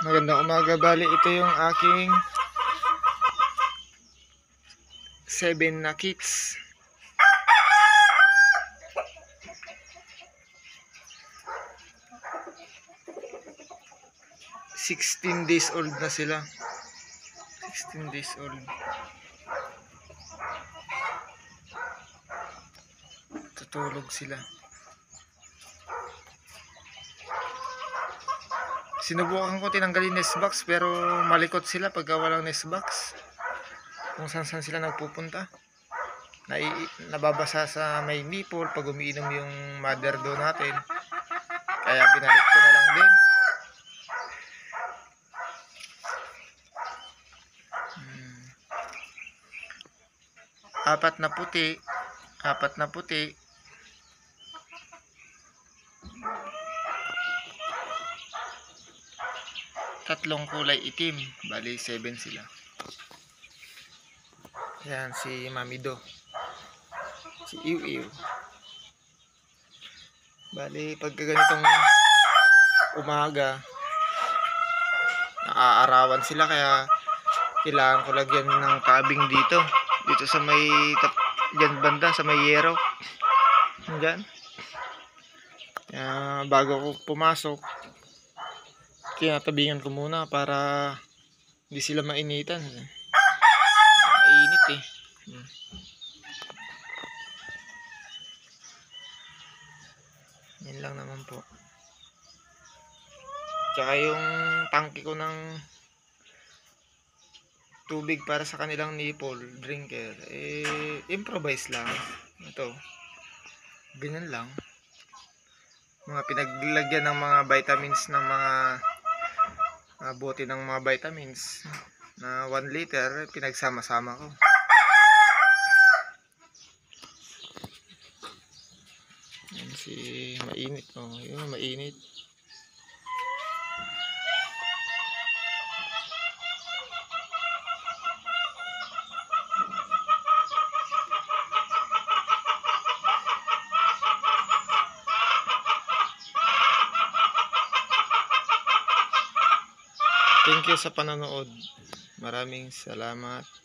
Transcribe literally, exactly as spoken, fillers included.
Magandang umaga, bali ito yung aking seven na kits. sixteen days old na sila. sixteen days old. Tutulog sila. Sinubukan ko tinanggalin nest box pero malikot sila pagka walang nest box. Kung saan saan sila nagpupunta. Nai nababasa sa may nipple pag umiinom yung mother do natin. Kaya binalik ko na lang din. Hmm. Apat na puti. Apat na puti. Tatlong kulay itim. Bali seven sila. Yan si Mami Do. Si Iw Iw. Bali pagka ganitong umaga naaarawan sila, kaya kailangan ko lagyan ng tabing dito. Dito sa may dyan banda sa may yero. Diyan. Kaya bago ko pumasok, tinatabingan ko muna para hindi sila mainitan. Mainit eh. Hmm. Yan lang naman po. Tsaka yung tangke ko ng tubig para sa kanilang nipple drinker, eh improvise lang. Ito. Ganyan lang. Mga pinaglagyan ng mga vitamins ng mga uh, bote ng mga vitamins na one liter, pinagsama-sama ko. Yan si mainit, oh, yun mainit. Thank you sa panonood. Maraming salamat.